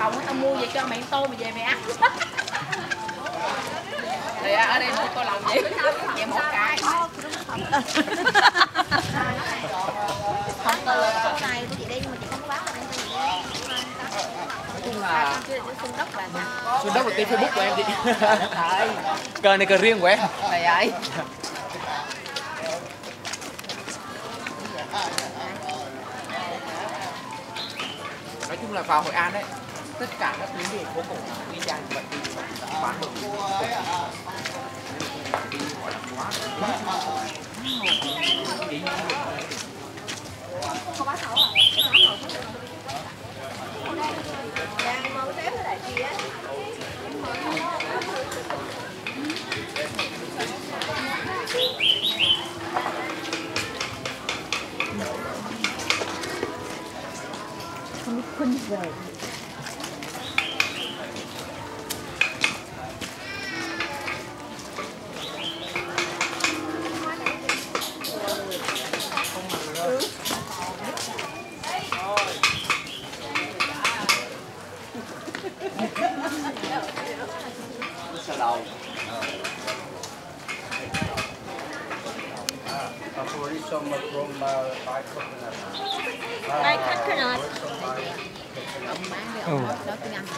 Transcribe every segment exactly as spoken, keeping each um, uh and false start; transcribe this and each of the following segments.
lòng tao mua về cho mày tô mày về mày ăn. Thì ở đây mua tô lòng vậy, về một cái. Không tô lòng cái này của chị đi nhưng mà chị không có bán ở đây cho chị. Nói chung là Xuân Đốc là Xuân Đốc là kênh Facebook của em chị. Cờ này cờ riêng của em. Mày ơi. Nói chung là vào Hội An đấy, tất cả các tuyến đường phố cổ y chang như vậy thì bán được đi gọi là quá không bán thầu à? Đang mong xếp với lại chị á. Không biết khuynh về. Sờ đầu. Đây khách cái nào? Ừ. Đó tiếng Anh.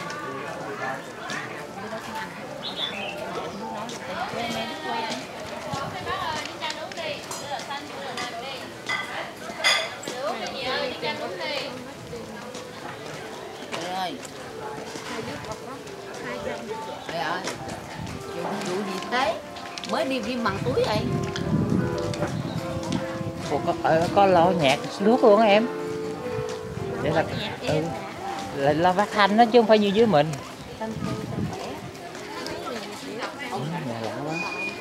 Trời ơi. Trời ơi. Vụ gì thế? Mới đi ghim bằng túi vậy? Ủa, có, ở, có lo nhạc nước luôn á em. Để là ừ, là lo phát thanh đó chứ không phải như dưới mình. Ừ, nhà lạ quá.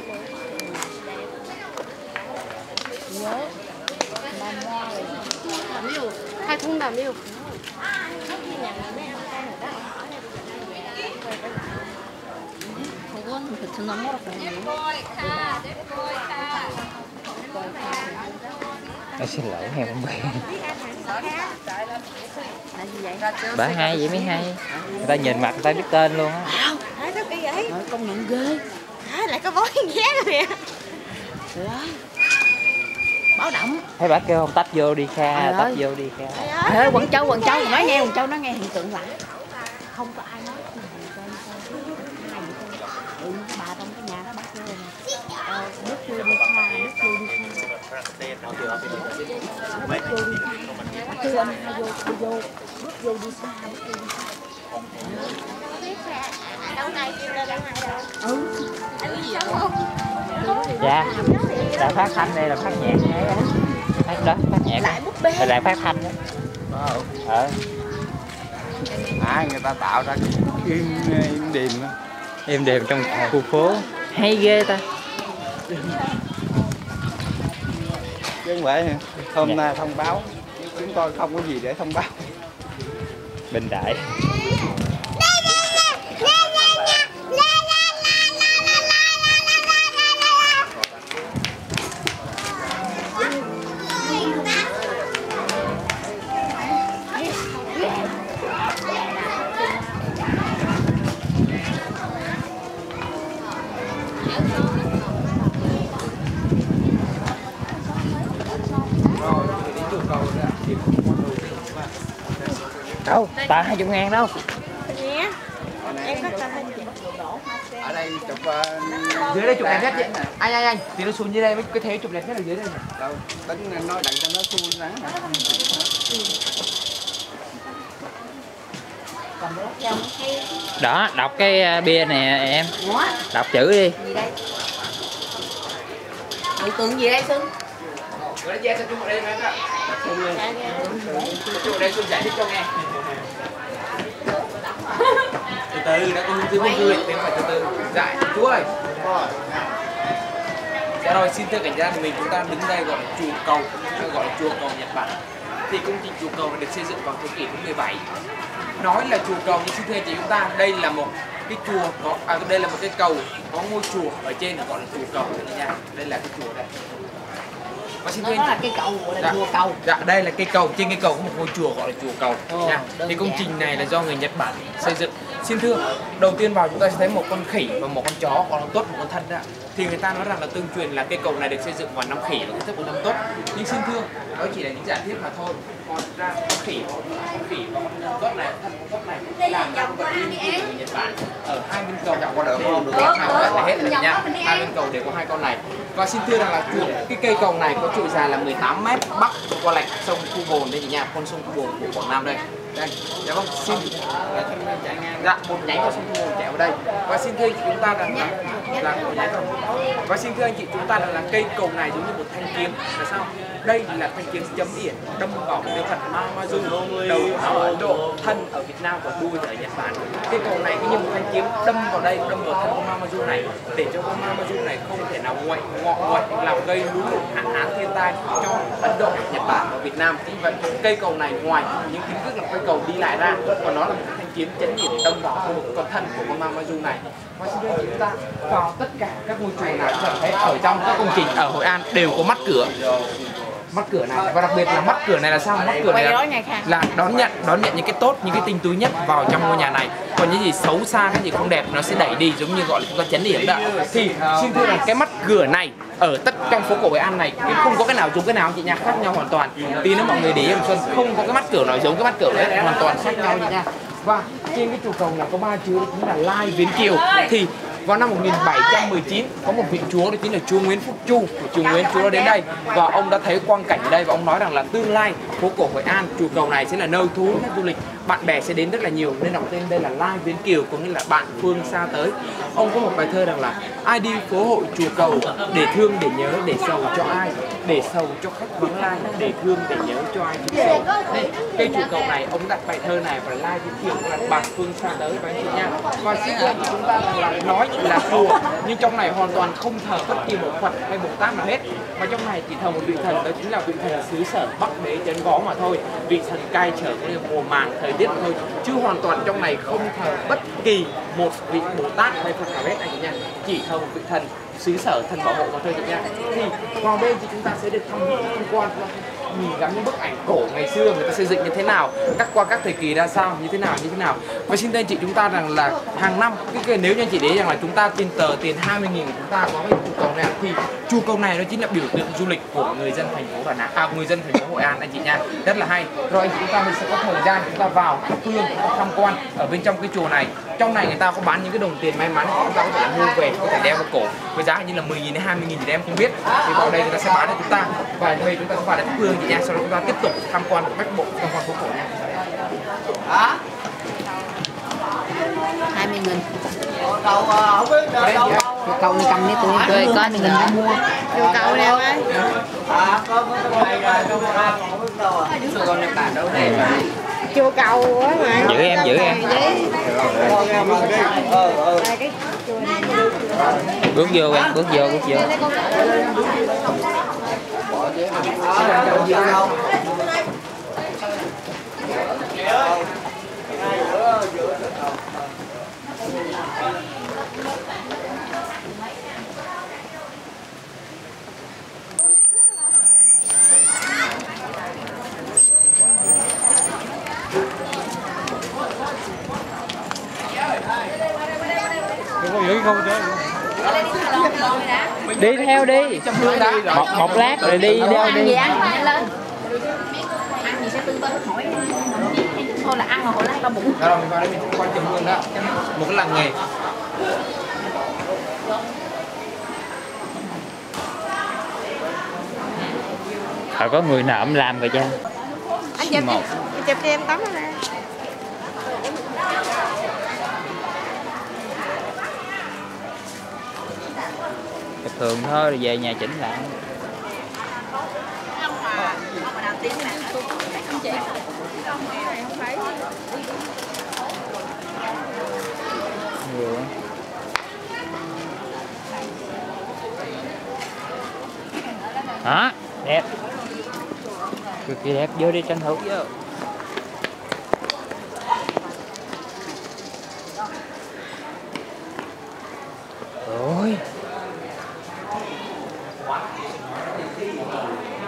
Hai thùng đàm yêu. Thật nóng quá. Tôi xin lỗi em không biết. Là gì vậy? Bà hai vậy mới hay. Người ta nhìn mặt người ta biết tên luôn á. Hả sao kỳ vậy? Trời, công nhận ghê. Hả lại có bói ghé rồi kìa. Trời ơi. Báo động. Thấy bà kêu không tấp vô đi Kha, Trời tấp ơi. vô đi Kha. Trời ơi, Quận Châu, Quận Châu, nói nghe Quận Châu, nói nghe hiện tượng lạ. Không có ai nói. Ừ, bà trong cái nhà đó bắt vô nè. Ờ, nước chưa đi xa, nước chưa đi xa. Nước chưa đi xa. Bắt kêu anh hai vô, đi vô. Bước vô đi xa, bước vô đi xa. Đâu này kêu ra đâu này đâu. Ừ. Anh gì sống không? Dạ. Là phát thanh đây là phát nhạc hay á. Phát đó, phát nhạc. Lại búp bê. Là lại phát thanh đó. Ờ. À, người ta tạo ra im im đềm đó. Im đềm trong khu phố. Hay ghê ta. Chứ không phải hôm nay thông báo, chúng tôi không có gì để thông báo. Bình Đại. Đâu, tờ hai mươi ngàn đâu. Nè. Em có tờ hình chị. Ở đây chụp uh, Dưới đây chụp đẹp nhất chị. Anh anh anh, thì nó xuống dưới đây mới cái thế chụp đẹp nhất là dưới đây này. đâu tính nói đặng cho nó xuôi nắng. Đó, đọc cái bia nè em. Đọc chữ đi. Gì đây? Biểu tượng gì đây Xuân? Rồi đấy, sao chung ở đây em ạ? Chung ở đây Xuân giải thích cho nghe. Từ từ, đã có hướng dẫn viên du lịch thì phải từ từ. Dạ, chú ơi. Dạ rồi, xin thưa cảnh gia thì mình chúng ta đứng đây gọi là chùa cầu, gọi là chùa cầu Nhật Bản. Thì công trình chùa cầu này được xây dựng vào thế kỷ thứ mười bảy. Nói là chùa cầu nhưng xin thưa chị chúng ta, đây là một cái chùa có à, đây là một cái cầu có ngôi chùa ở trên gọi là chùa cầu nha. Đây là cái chùa đây. Và xin Nó thưa là anh cây cầu gọi là Dạ. chùa cầu. Dạ, đây là cây cầu, trên cây cầu có một ngôi chùa gọi là chùa cầu Ồ, nha. đơn Thì công giản. trình này là do người Nhật Bản xây dựng. Xin thưa, đầu tiên vào chúng ta sẽ thấy một con khỉ và một con chó, một con tốt, một con thân đó. Thì người ta nói rằng là tương truyền là cây cầu này được xây dựng vào năm khỉ và kết thúc vào năm tốt. Nhưng xin thưa, đó chỉ là những giả thiết mà thôi. Còn thực ra con khỉ, con khỉ và con tốt này, thân con tốt này là các vật linh thiêng của người Nhật Bản. Ở hai bên cầu đều có hai con này hết rồi nha. Hai bên cầu đều có hai con này. Và xin thưa rằng là chùa, cái cây cầu này có chiều dài là mười tám mét bắc qua lạch sông Thu Bồn đây nha, con sông Thu Bồn của Quảng Nam đây. Đây, dạ vâng, xin dạ một nhánh của sông Thu Bồn chảy vào đây. Và xin thưa anh chị chúng ta rằng là là một nhánh không? Và xin thưa anh chị chúng ta rằng là cây cầu này giống như một thanh kiếm là sao? Đây là thanh kiếm chấm điểm đâm vào cái Phật Mamazu, đầu ở Ấn Độ, thân ở Việt Nam và đuôi ở Nhật Bản. Cây cầu này cứ như một thanh kiếm đâm vào đây, đâm vào thân con Mamazu này để cho con Mamazu này không thể nào nguội, ngọ nguậy làm gây lũ lụt hạn hán thiên tai cho Ấn Độ, Nhật Bản và Việt Nam. Chính vậy cây cầu này ngoài những kiến thức là cây cầu đi lại ra, còn nó là một thanh kiếm chấn điểm đâm vào khu vực con thân của con Mamazu này. Và xin thưa chúng ta vào tất cả các ngôi chùa nào chúng ta thấy ở trong các công trình ở Hội An đều có mắt cửa. Mắt cửa này và đặc biệt là mắt cửa này là sao? Mắt cửa này là, là đón nhận đón nhận những cái tốt, những cái tinh túy nhất vào trong ngôi nhà này. Còn những gì xấu xa, cái gì không đẹp nó sẽ đẩy đi, giống như gọi là chúng ta chấn điểm đó. Thì xin thưa rằng cái mắt cửa này ở tất trong phố cổ Hội An này không có cái nào giống cái nào chị nha, khác nhau hoàn toàn. Tí nữa mọi người để ý em Xuân không có cái mắt cửa nào giống cái mắt cửa đấy, hoàn toàn khác nhau chị nha. Và trên cái trụ cầu này có ba chữ đó chính là Lai Viễn Kiều. Thì vào năm một nghìn bảy trăm mười chín có một vị chúa đó chính là chúa Nguyễn Phúc Chu, chúa Nguyễn Chúa đến đây và ông đã thấy quang cảnh ở đây và ông nói rằng là tương lai phố cổ Hội An trụ cầu này sẽ là nơi thu hút khách du lịch, bạn bè sẽ đến rất là nhiều nên đọc tên đây là Lai Viễn Kiều, có nghĩa là bạn phương xa tới. Ông có một bài thơ rằng là ai đi phố hội chùa cầu để thương để nhớ để sầu cho ai, để sầu cho khách vắng lai, để thương để nhớ cho ai chút sầu. Đây, cây chùa cầu này ông đặt bài thơ này và Lai Viễn Kiều là bạn phương xa tới và anh chị nha. Và xin thưa chúng ta là nói là chùa nhưng trong này hoàn toàn không thờ bất kỳ một Phật hay Bồ Tát nào hết, và trong này chỉ thờ một vị thần, đó chính là vị thần xứ sở Bắc Đế Chấn Võ mà thôi, vị thần cai trở cái mùa màng thời tiết thôi, chứ hoàn toàn trong này không thờ bất kỳ một vị Bồ Tát hay Phật nào hết anh chị nha, chỉ thờ một vị thần xứ sở, thần bảo hộ mà thôi chị nha. Thì vào đây thì chúng ta sẽ được tham tham quan nhìn ngắm những bức ảnh cổ ngày xưa người ta xây dựng như thế nào, các qua các thời kỳ ra sao, như thế nào như thế nào. Và xin thưa anh chị chúng ta rằng là hàng năm cái, cái nếu như anh chị để rằng là chúng ta tin tờ tiền hai mươi nghìn của chúng ta có cái chùa cầu này thì chùa cầu này nó chính là biểu tượng du lịch của người dân thành phố Đà Nẵng, à, người dân thành phố Hội An anh chị nha, rất là hay. Rồi anh chị chúng ta mình sẽ có thời gian chúng ta vào thắp hương, chúng ta tham quan ở bên trong cái chùa này. Trong này người ta có bán những cái đồng tiền may mắn chúng ta có thể mua về, có thể đeo vào cổ với giá như là mười nghìn đến hai mươi nghìn thì em không biết, thì vào đây người ta sẽ bán cho chúng ta và về chúng ta sẽ vào để thắp hương chị nha, sau đó chúng ta tiếp tục tham quan bách bộ tham quan phố cổ nha. hai mươi nghìn. Cầu không biết đâu. Cầu này cầm đi tụi Rồi có mình mua. Chùa cầu nè ơi. À, có cái này là trong ra không biết đâu à. Sài Gòn Nhật Bản đâu này mà. Chùa cầu á mà. Giữ em, giữ em. Ờ ờ. Bước vô em, bước vô, bước vô. Đi theo đi, một, một lát rồi đi theo Ăn gì đi. ăn nhanh lên. Ăn gì sẽ tư vấn hỏi thôi là ăn mà hồi lát đau bụng. Rồi mình vào đây mình tham quan chùa Hương đó, một cái làng nghề. Phải có người nào ông làm rồi cha. Anh chụp đi, chụp cho em tấm nè. Thường thôi rồi về nhà chỉnh lại. Ông mà ông mà nào tiếng nè. Không chị. Không thấy. Nhiều. Đó, đẹp. Cực kỳ đẹp, vô đi tranh thủ vô. Ôi.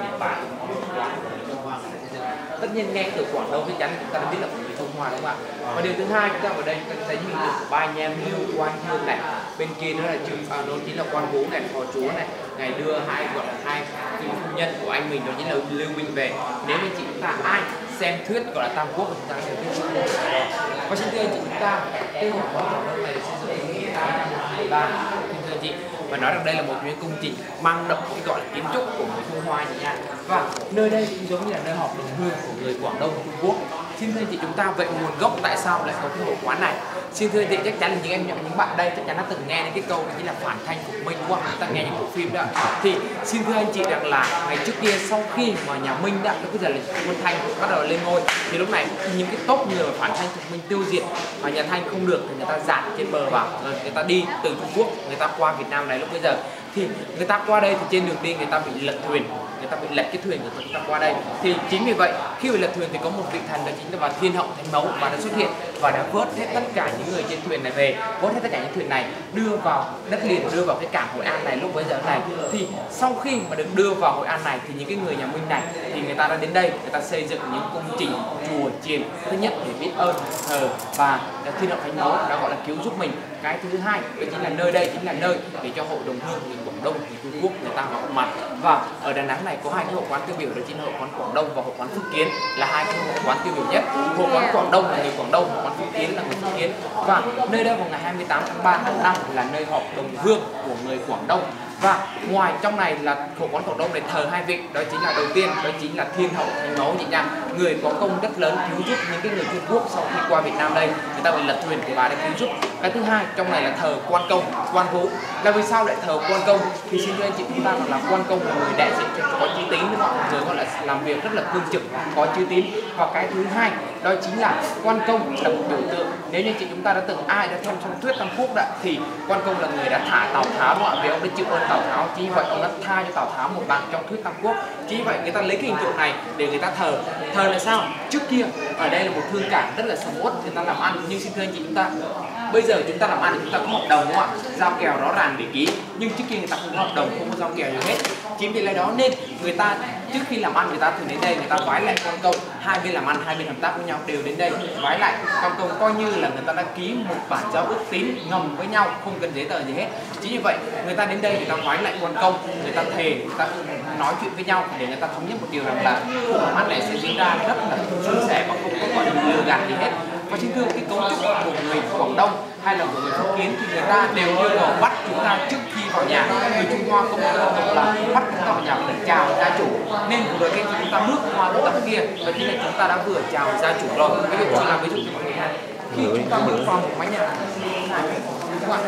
tất nhiên nghe từ Quảng Đông chắc chắn chúng ta đã biết là của người Trung Hoa đúng không ạ? Và điều thứ hai chúng ta ở đây chúng ta thấy hình tượng của ba anh em Lưu Quan Hương này, bên kia đó là chữ à, đó chính là Quan Vũ này, phò chúa này, ngày đưa hai gọi là hai phu nhân của anh mình đó chính là Lưu Minh về. Nếu như chị chúng ta ai xem thuyết gọi là Tam Quốc của chúng ta sẽ biết. Và xin thưa anh chị chúng ta cái hội quán Quảng Đông này xây dựng năm hai nghìn hai mươi ba, thưa anh chị, và nói rằng đây là một những công trình mang đậm cái gọi là kiến trúc của người Trung Hoa chị nha. Và nơi đây cũng giống như là nơi họp đồng hương của người Quảng Đông Trung Quốc. Xin thưa anh chị chúng ta vậy nguồn gốc tại sao lại có cái hội quán này? Xin thưa anh chị chắc chắn là những em nhỏ những bạn đây chắc chắn đã từng nghe đến cái câu đó chính là phản thanh phục Minh qua chúng ta nghe những bộ phim đó. Thì xin thưa anh chị rằng là ngày trước kia sau khi mà nhà Minh đã bây giờ là quân Thanh bắt đầu lên ngôi thì lúc này những cái tốt người mà phản thanh phục Minh tiêu diệt và nhà Thanh không được thì người ta dạt trên bờ vào rồi người ta đi từ Trung Quốc người ta qua Việt Nam này lúc bây giờ thì người ta qua đây thì trên đường đi người ta bị lật thuyền, người ta bị lật cái thuyền của người ta qua đây. Thì chính vì vậy khi bị lật thuyền thì có một vị thần đó chính là Thiên Hậu Thánh Mẫu và đã xuất hiện và đã vớt hết tất cả những người trên thuyền này về, vớt hết tất cả những thuyền này đưa vào đất liền, đưa vào cái cảng Hội An này lúc bấy giờ này. Thì sau khi mà được đưa vào Hội An này thì những cái người nhà Minh này thì người ta đã đến đây, người ta xây dựng những công trình chùa chiền, thứ nhất để biết ơn thờ và Thiên Hậu Thánh Mẫu đã gọi là cứu giúp mình. Cái thứ hai đó chính là nơi đây chính là nơi để cho hội đồng hương người Quảng Đông, người Trung Quốc người ta họp mặt. Và ở Đà Nẵng này có hai cái hội quán tiêu biểu đó chính là hội quán Quảng Đông và hội quán Phúc Kiến là hai cái hội quán tiêu biểu nhất. Hội quán Quảng Đông là người Quảng Đông, hội quán Phúc Kiến là người Phúc Kiến. Và nơi đây vào ngày hai mươi tám tháng ba hàng năm là nơi họp đồng hương của người Quảng Đông. Và ngoài trong này là hội quán Quảng Đông này thờ hai vị, đó chính là đầu tiên đó chính là Thiên Hậu Thánh Mẫu chị nha, người có công rất lớn cứu giúp những cái người Trung Quốc sau khi qua Việt Nam đây người ta bị lật thuyền thì bà đã cứu giúp. Cái thứ hai trong này là thờ Quan Công, Quan Vũ. Là vì sao lại thờ Quan Công? Thì xin thưa anh chị chúng ta là Quan Công là người đại diện cho có chữ tín đúng không ạ? Người gọi là làm việc rất là cương trực, có chữ tín. Và cái thứ hai đó chính là Quan Công là một biểu tượng. Nếu như chị chúng ta đã từng ai đã xem trong thuyết Tam Quốc đã thì Quan Công là người đã thả Tào Tháo đúng không ạ? Vì ông đã chịu ơn Tào Tháo, chính vậy ông đã tha cho Tào Tháo một bạn trong thuyết Tam Quốc. Chính vậy người ta lấy cái hình tượng này để người ta thờ. Thờ là sao? Trước kia ở đây là một thương cảng rất là sầm uất, người ta làm ăn. Nhưng xin thưa anh chị chúng ta bây giờ chúng ta làm ăn thì chúng ta có hợp đồng đúng không ạ? Giao kèo rõ ràng để ký. Nhưng trước kia người ta không có hợp đồng, không có giao kèo gì hết. Chính vì lẽ đó nên người ta trước khi làm ăn người ta thường đến đây người ta vái lại Quan Công, hai bên làm ăn hai bên hợp tác với nhau đều đến đây vái lại Quan Công, coi như là người ta đã ký một bản giao ước tín ngầm với nhau, không cần giấy tờ gì hết. Chính như vậy người ta đến đây người ta vái lại Quan Công, người ta thề, người ta nói chuyện với nhau để người ta thống nhất một điều rằng là cuộc làm ăn này sẽ diễn ra rất là suôn sẻ và không có gọi là lừa gạt gì hết. Và xin thưa cái cấu trúc của người Quảng Đông hay là của người Phúc Kiến thì người ta đều yêu cầu bắt chúng ta trước khi vào nhà. Người Trung Hoa có một phong tục là bắt chúng ta vào nhà để chào gia chủ. Nên vừa cái khi chúng ta bước qua cái tập kia và chính là chúng ta đã vừa chào gia chủ rồi. Ví dụ như là ví dụ như mọi người ha, khi chúng ta bước qua một mái nhà các bạn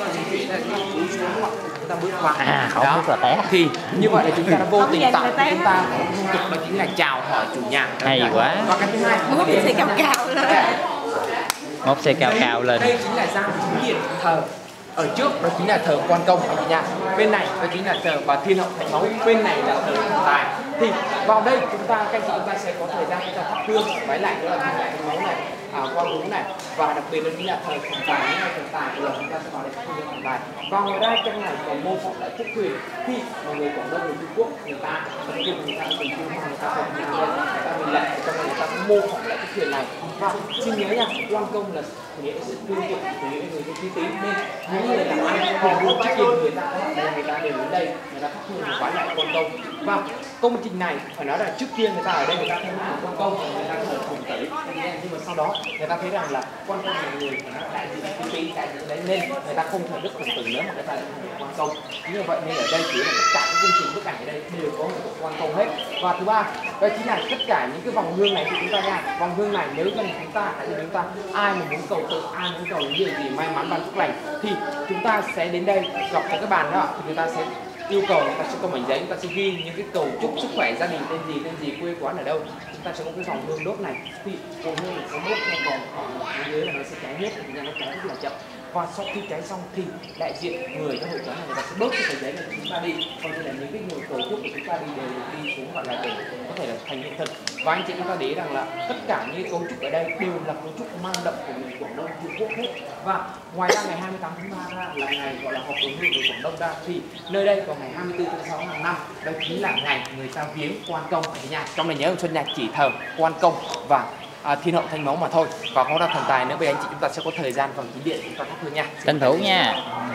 chúng ta bước qua À, không đó biết là té. thì như vậy là chúng ta đã vô tình tạo cho chúng ta phong tục đó chính là chào hỏi chủ nhà. Hay quá. Và cái thứ hai Muốn thì cao cao lên. Móc xe cao cao lên. Đây chính là gian chính điện thờ. Ở trước đó chính là thờ Quan Công anh chị nha. Bên này đó chính là thờ bà Thiên Hậu Thánh Mẫu, bên này là thờ Thần Tài. Thì vào đây chúng ta các chị chúng ta sẽ có thời gian chúng ta thắp hương vái lại đó là Thiên Hậu Thánh Mẫu này, à, Quan Vũ này và đặc biệt đó chính là thờ Thần Tài, là Thần Tài bây giờ chúng ta sẽ vào đây thắp hương Thần Tài. Và ngoài ra trong này còn mô phỏng lại chiếc thuyền khi mọi người Quảng Đông người Trung Quốc người ta tập trung người ta dùng Trung Hoa người ta học nhà đây người ta mình lại trong này người ta mô phỏng lại chiếc thuyền này. Và xin nhớ nha, Quan Công là nghĩa sự cương trực của những người có uy tín nên những người làm ăn cùng lúc trước kia người ta người ta đều đến đây người ta thắp hương để vái lại Quan Công. Và công trình này phải nói là trước kia người ta ở đây người ta thấy là Quan Công người ta thờ Khổng Tử, nhưng mà sau đó người ta thấy rằng là Quan Công là người đại diện uy tín đại diện đấy nên người ta không thờ đức Khổng Tử nữa mà người ta thờ Quan Công. Chính như vậy nên ở đây chỉ là tất cả các công trình bức ảnh ở đây đều có một Quan Công hết. Và thứ ba đó chính là tất cả những cái vòng hương này thì chúng ta nha, vòng hương này nếu như chúng ta thì chúng ta ai mà muốn cầu tự, ai muốn cầu những điều gì may mắn ban phúc lành thì chúng ta sẽ đến đây gặp cái bàn đó thì người ta sẽ yêu cầu, người ta sẽ có mảnh giấy, chúng ta sẽ ghi những cái cầu chúc sức khỏe gia đình tên gì tên gì quê quán ở đâu, chúng ta sẽ có cái vòng hương đốt này thì vòng hương này sẽ đốt trong vòng ở dưới là nó sẽ cháy hết thì nó cháy rất là chậm. và sau khi cháy xong thì đại diện người trong hội quán này người ta sẽ bớt cái tờ giấy này của chúng ta đi, còn thì là những cái người cấu trúc của chúng ta đi đều đi xuống gọi là để có thể là thành hiện thực. Và anh chị chúng ta để ý rằng là tất cả những cấu trúc ở đây đều là cấu trúc mang đậm của người Quảng Đông Trung Quốc hết. Và ngoài ra ngày hai mươi tám tháng ba ra là ngày gọi là họp ứng hương của Quảng Đông ra, thì nơi đây vào ngày hai mươi tư tháng sáu hàng năm đó chính là ngày người ta viếng Quan Công ở nhà. Trong này nhớ Xuân Nhạc chỉ thờ Quan Công và à, Thiên Hậu Thanh Mẫu mà thôi, và có ra thần tài nữa. Bây anh chị chúng ta sẽ có thời gian vào chính điện chúng ta thắp hương nha. Tranh thủ nha.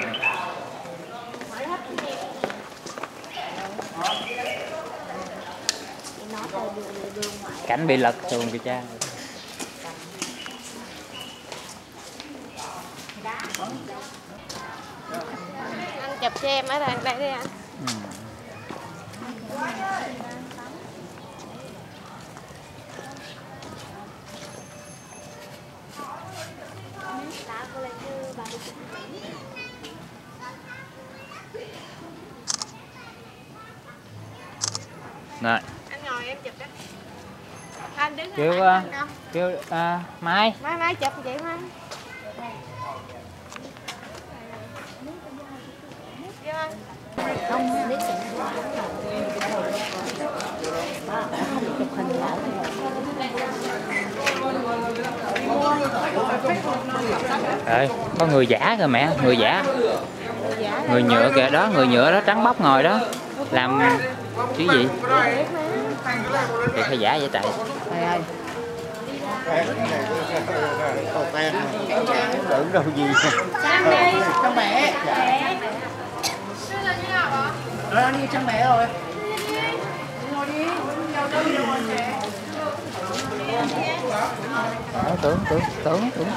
Cảnh bị lật xuồng kìa cha. Anh chụp cho em ở đây, đây đi anh. Ừ. Rồi. Anh ngồi em chụp đó. Anh đứng Kêu ở uh, kêu uh, Mai. Mai Mai chụp vậy Mai. Kêu anh. Không biết chụp hình lại. Rồi, có người giả kìa mẹ, người giả. Người nhựa kìa đó, người nhựa đó trắng bóc ngồi đó. Làm chứ gì? Thì phải giả vậy trời. Tưởng đâu gì. Sang đây. Trong mẹ. Rồi anh đi trong mẹ rồi. Ngồi đi. Đó, tưởng tưởng tưởng tưởng.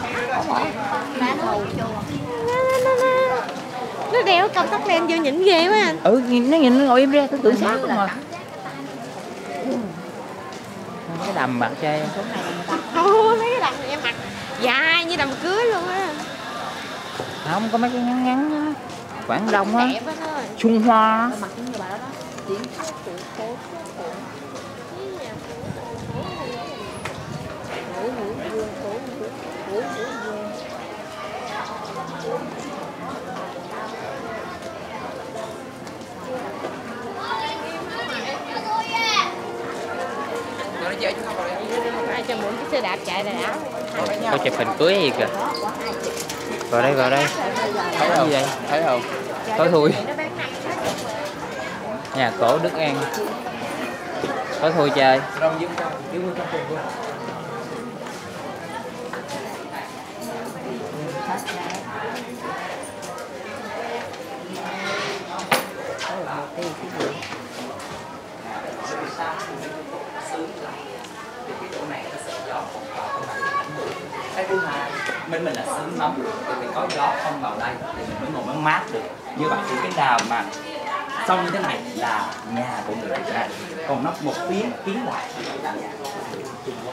Nó đeo cầm tóc đen vô nhìn ghê quá anh. Ừ, nó nhìn nó ngồi im ra, tôi tưởng sát lắm rồi. Cái đầm mặt chơi. Ồ, mấy cái đầm này em mặc dài như đầm cưới luôn á. Không có mấy cái ngắn ngắn á. Quảng Đông á. Đẹp á thôi. Trung Hoa. Mặt như bà đó đó. Tiếng phụ phố. Ai cho mượn cái xe đạp chạy là đã. Có chụp hình cưới gì kìa. Vào đây, vào đây. Thấy không? Gì đây? Thấy không? Tối thui. Nhà cổ Đức An. Tối thui chơi. Cái thứ hai, bên mình là xứ nóng thì phải có gió không vào đây thì mình mới ngồi mới mát được. Như vậy thì cái đào mà xong như thế này là nhà của người Việt Nam, còn nó một tiếng kiến lại là nhà của người Trung Quốc.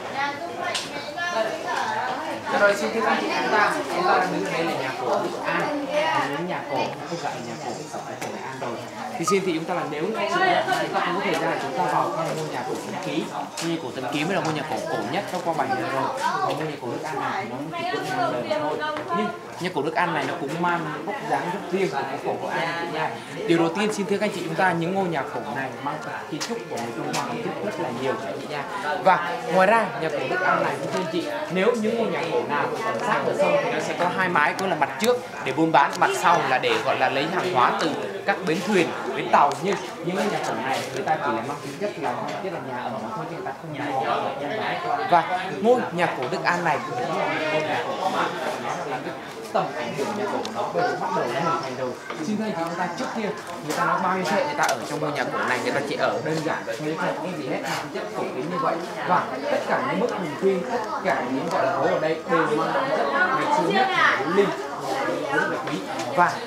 Rồi xin thưa các chị chúng ta, chúng ta đang đứng ở đây là nhà cổ Đức An, những nhà cổ không phải là nhà cổ ở tại Hội An rồi. Thì xin thì chúng ta là nếu chúng ta không có thời gian chúng ta vào thăm ngôi nhà cổ Tân Ký. Ngôi nhà cổ Tân Ký mới là ngôi nhà cổ cổ nhất trong qua bảy đời rồi. Còn ngôi nhà cổ Đức An này thì nó chỉ có năm đời thôi. Nhưng nhà cổ Đức An này nó cũng mang vóc dáng rất riêng của cái cổ Hội An nha. Điều đầu tiên xin thưa các anh chị chúng ta, những ngôi nhà cổ này mang kiến trúc của người Trung Hoa rất rất là nhiều các anh chị nha. Và ngoài ra nhà cổ Đức An này thưa anh chị, nếu những ngôi nhà cổ nào ở sát bờ sông thì nó sẽ có hai mái, có là mặt trước để buôn bán, mặt sau là để gọi là lấy hàng hóa từ các bến thuyền, bến tàu. Nhưng những ngôi nhà cổ này người ta chỉ là mang tính chất là mang tính là nhà ở mà thôi, chứ người ta không nhà ở nhân bái. Và ngôi nhà cổ Đức An này cũng là một ngôi nhà cổ mà nó là cái tầm ảnh hưởng nhà cổ của nó bây giờ bắt đầu nó hình thành rồi. Xin thưa anh chị chúng ta, trước kia người ta nói bao nhiêu thế người ta ở trong ngôi nhà cổ này, người ta chỉ ở đơn giản thôi chứ không có gì hết, tính chất cổ kính như vậy. Và tất cả những bức hình quy, tất cả những gọi là hố ở đây đều mang tính chất ngày xưa nhất của linh rất là quý. Và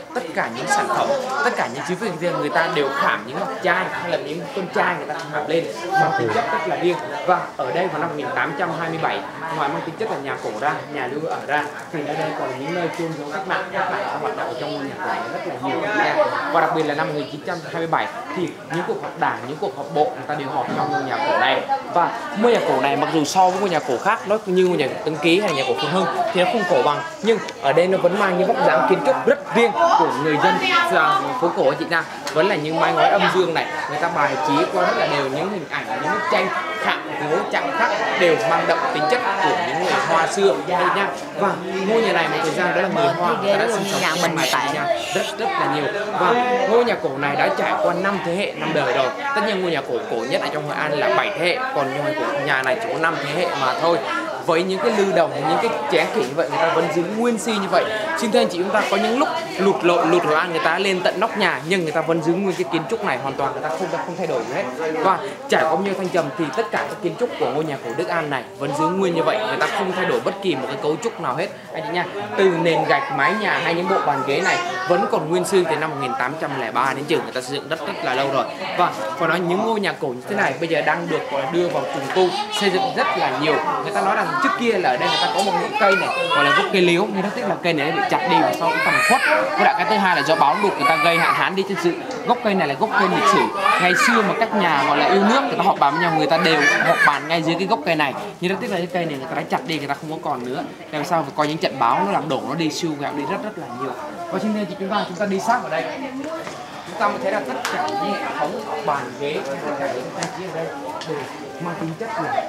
tất cả những sản phẩm, tất cả những chi phí riêng người ta đều khảm những ngọc trai hay là những con trai người ta khảm lên mang tính chất rất là riêng. Và ở đây vào năm một nghìn tám trăm hai mươi bảy, ngoài mang tính chất là nhà cổ ra, nhà lưu ở ra, thì ở đây còn là những nơi chôn giấu các bạn, các bạn đã hoạt động ở trong ngôi nhà cổ này rất là nhiều nha. Và đặc biệt là năm một nghìn chín trăm hai mươi bảy thì những cuộc họp đảng, những cuộc họp bộ người ta đều họp trong ngôi nhà cổ này. Và ngôi nhà cổ này mặc dù so với ngôi nhà cổ khác nó như ngôi nhà cổ Tân Ký hay nhà cổ Phương Hưng thì nó không cổ bằng, nhưng ở đây nó vẫn mang những vóc dáng kiến trúc rất riêng của người dân phố cổ chị Nam. Vẫn là những mái ngói âm dương này, người ta bài trí qua rất là đều những hình ảnh, những bức tranh khảm gỗ chạm khắc đều mang đậm tính chất của những người Hoa xưa đây nha. Và ngôi nhà này một thời gian đó là người Hoa người ta đã sinh sống trong này nha, rất rất là nhiều. Và ngôi nhà cổ này đã trải qua năm thế hệ, năm đời rồi. Tất nhiên ngôi nhà cổ cổ nhất ở trong Hội An là bảy thế hệ, còn ngôi cổ nhà này chỉ có năm thế hệ mà thôi. Với những cái lưu đồng, những cái ché kỷ như vậy người ta vẫn giữ nguyên si như vậy. Xin thưa anh chị, chúng ta có những lúc lụt lội lụt Hội An người ta lên tận nóc nhà nhưng người ta vẫn giữ nguyên cái kiến trúc này hoàn toàn, người ta không không thay đổi gì hết. Và trải qua bao nhiêu thăng trầm thì tất cả các kiến trúc của ngôi nhà cổ Đức An này vẫn giữ nguyên như vậy, người ta không thay đổi bất kỳ một cái cấu trúc nào hết anh chị nha. Từ nền gạch, mái nhà hay những bộ bàn ghế này vẫn còn nguyên si từ năm một nghìn tám trăm lẻ ba đến trường, người ta xây dựng rất rất là lâu rồi. Và phải nói những ngôi nhà cổ như thế này bây giờ đang được đưa vào trùng tu xây dựng rất là nhiều. Người ta nói rằng trước kia là ở đây người ta có một gốc cây này gọi là gốc cây liễu, nhưng rất tiếc là cây này bị chặt đi và sau cái tầm khuất. Với lại cái thứ hai là do bão lụt người ta gây hạn hán đi trên sự. Gốc cây này là gốc cây lịch sử. Ngày xưa mà các nhà gọi là yêu nước người ta họp bàn với nhau, người ta đều họp bàn ngay dưới cái gốc cây này. Nhưng rất tiếc là cái cây này người ta đã chặt đi, người ta không có còn nữa. Làm sao phải coi những trận bão nó làm đổ nó đi, siêu gạo đi rất rất là nhiều. Và xin thưa chị chúng ta chúng ta đi sát vào đây, chúng ta mới thấy là tất cả những hệ thống bàn ghế, tất cả những trang trí ở đây đều mang tính chất là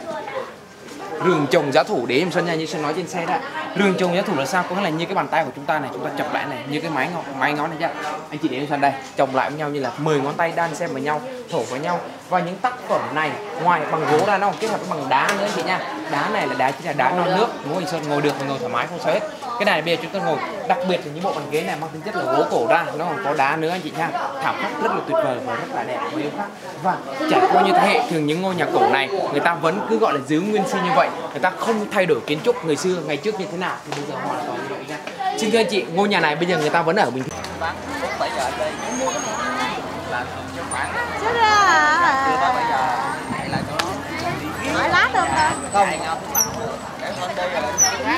rường trồng giá thủ. Để em Xuân nha, như Xuân nói trên xe đó, rường trồng giá thủ là sao? Có nghĩa là như cái bàn tay của chúng ta này, chúng ta chập lại này, như cái máy ngón máy ngón này nhá. Anh chị để em Xuân đây, chồng lại với nhau như là mười ngón tay đan xen vào nhau, thổ với nhau. Và những tác phẩm này ngoài bằng gỗ ra nó còn kết hợp bằng đá nữa chị nha. Đá này là đá chính là đá non nước, ngồi anh Xuân ngồi được, ngồi thoải mái không sao hết. Cái này bây giờ chúng ta ngồi, đặc biệt là những bộ bàn ghế này mang tính chất là gỗ cổ ra, nó còn có đá nữa anh chị nha. Thảm khắc rất là tuyệt vời và rất là đẹp và yêu khách. Và trải qua như thế hệ, thường những ngôi nhà cổ này người ta vẫn cứ gọi là giữ nguyên si như vậy, người ta không thay đổi kiến trúc người xưa ngày trước như thế nào thì bây giờ hoàn toàn như vậy nha. Xin thưa anh chị, ngôi nhà này bây giờ người ta vẫn ở bình thường. Bán bảy giờ ở đây là cho khoảng Chết ra chưa tới bảy giờ lại cho nó hỏi lát được rồi. không để hơn đây là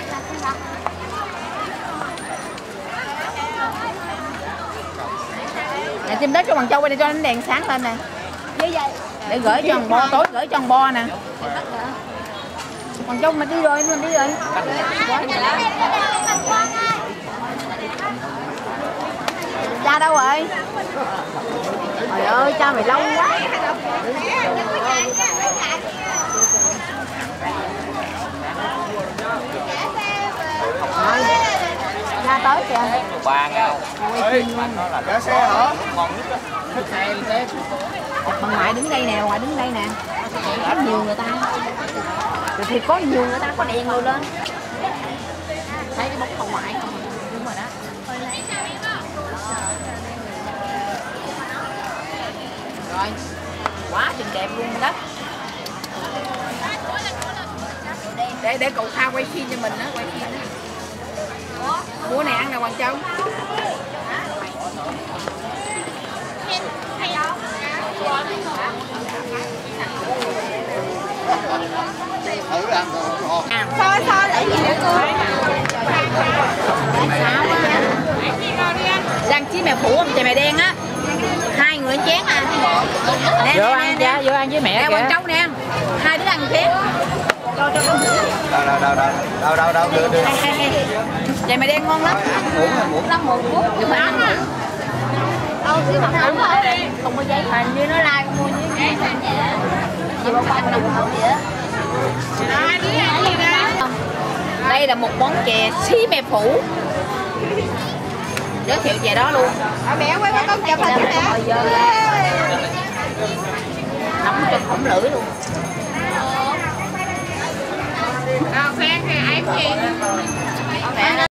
Nè chim đất cho bằng châu bên đây cho ánh đèn sáng lên nè. Để gửi cho thằng bo, tối gửi cho thằng bo nè. Bằng châu mà đi rồi, mình đi rồi. Cha đâu rồi? Trời ơi, cha mày lâu quá. Cha tới kìa. ba ngao. Ê, xe hả? Còn nước thích xe đi thế. Bằng ngoại đứng đây nè, ngoại đứng đây nè. Có nhiều người ta. Rồi thì có nhiều người ta có đèn rồi lên. Thấy cái bóng phòng ngoại không? Đúng rồi đó. Rồi, quá trình đẹp luôn đó. Để để cậu Tha quay phim cho mình á, quay phim đó. Bữa này ăn nào Hoàng Châu? Thử ăn rồi. À, xôi xôi để gì nữa cô? Rang chí mè phủ không chè mè đen á. Hai người chén à. Nè, Vô nè, ăn nè, cha, vô ăn với mẹ nè, kìa. Hoàng Châu nè. Hai đứa ăn chén. Cho cho con. Đâu đâu đâu đâu đâu đâu đâu đưa đưa. Chè mè đen ngon lắm. Muỗng là muỗng. Lắm một phút. Đừng phải ăn á. Đâu xíu mặt không rồi. Không có giấy hình như nó like mua như gì bao bao năm không vậy? Đây là một món chè xí mè phủ. Giới thiệu chè đó luôn. À, mẹ quay qua con chụp hình nè. Nóng cho khổng lưỡi luôn. À, khoan thì ai gì?